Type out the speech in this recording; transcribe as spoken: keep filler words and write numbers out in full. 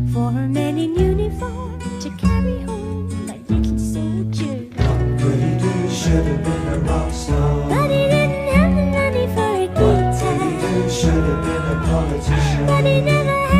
for a man in uniform to carry home my little soldier. Goody-Doo should have been a rock star, But he didn't have the money for a guitar. Goody-Doo should have been a politician, But he never had